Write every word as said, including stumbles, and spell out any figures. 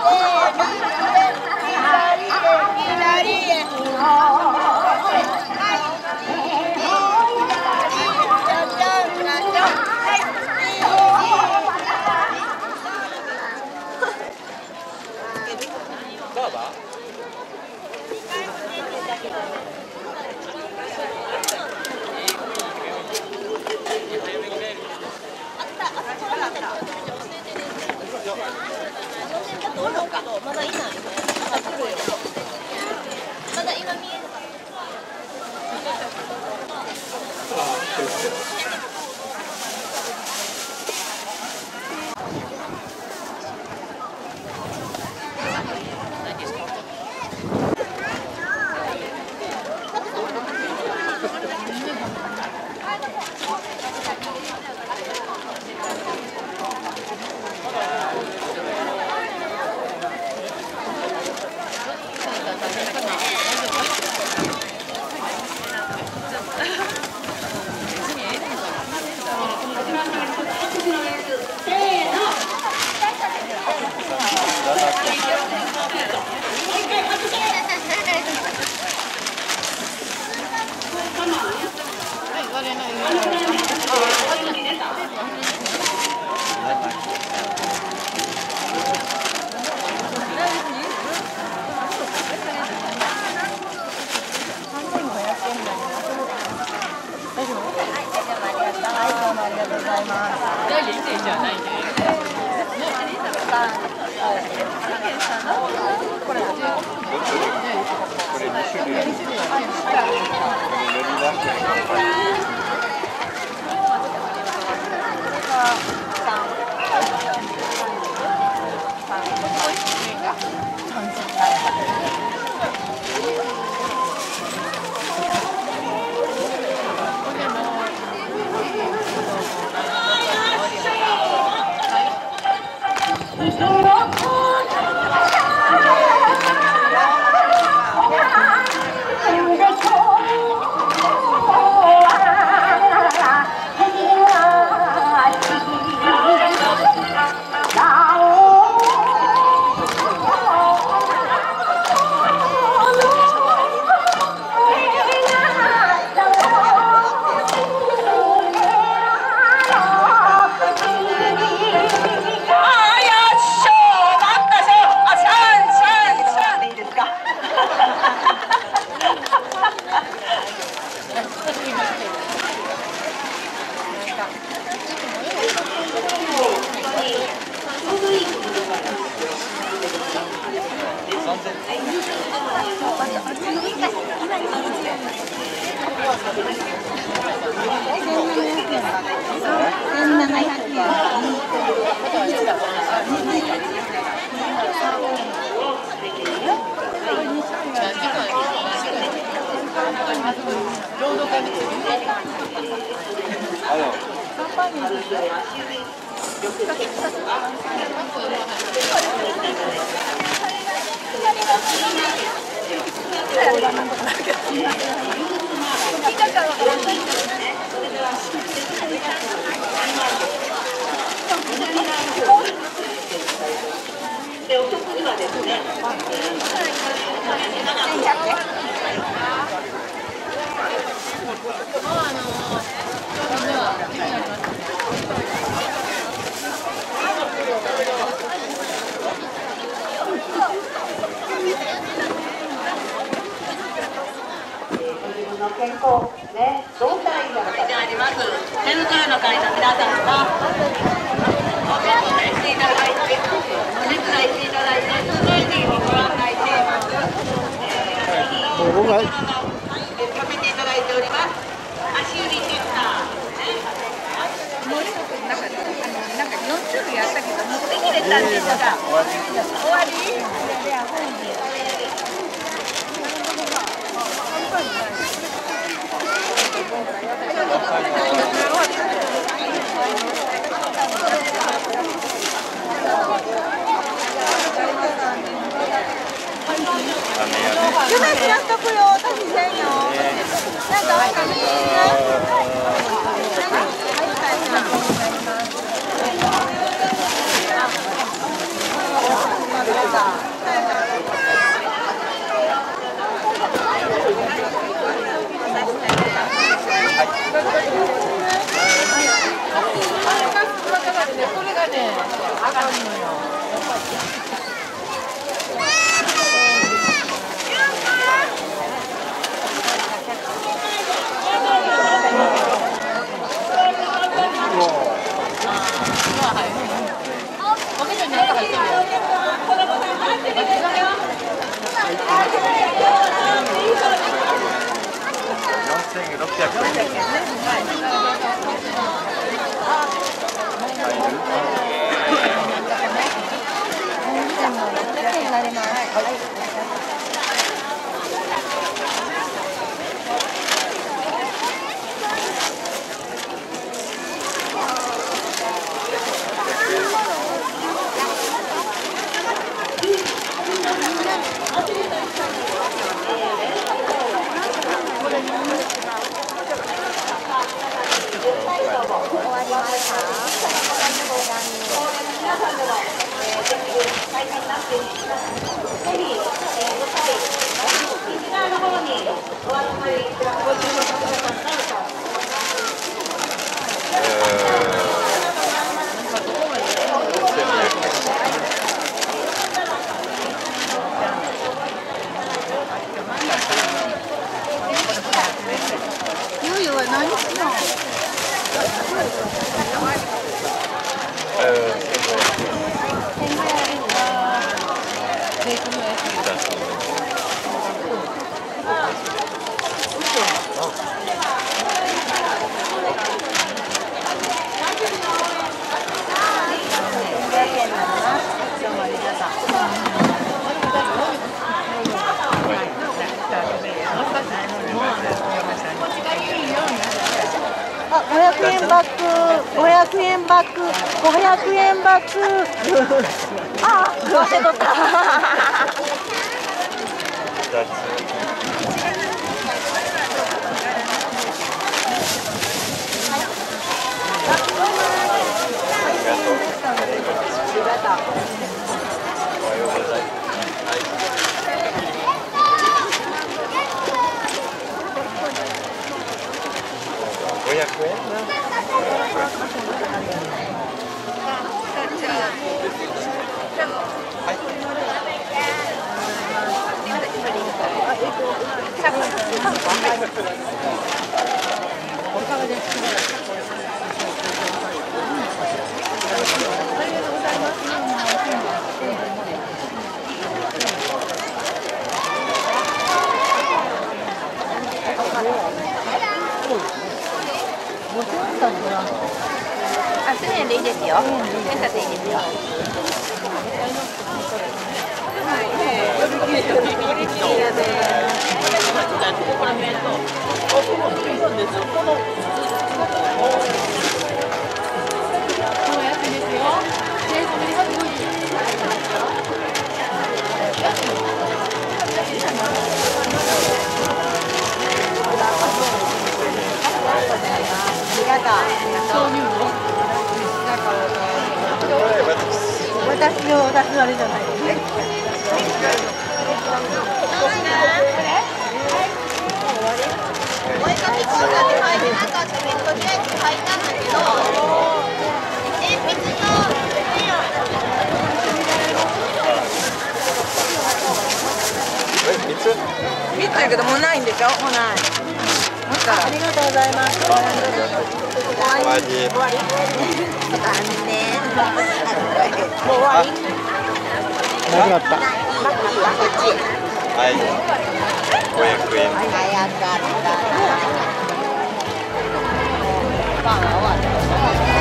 まだいないね。まだ来るよ。まだ今見えるかな。 健康ね、どうしたらいいんだろう。であります。手袋の会の皆さんがお手伝いしていただいて、お手伝いしていただいて、スムージーにご案内しています。えー、ぜひ、させていただいております。足指センター。もう一つなんかなんか四種類やったけど、持ってきてたんですが、終わり？夢知らんとくよ、私せんよ。なんか他にね。 あ、ごひゃくえんバック、ごひゃくえんバック、ごひゃくえんバック。あ、忘れとった。 ごひゃくえん？ あ、せんえんでいいですよ。千円札でいいですよ。 私の私のあれじゃない。 お絵かき講座に入れなかったので、とりあえず書いたんだけど、鉛筆とえ、三つ？ 三つだけどもうないんでしょ？もうない。 ありがとうございます。 終わり。 終わり。残念。 もう終わり。 なくなった。はい。ごひゃくえん。 早かった。パンは終わった。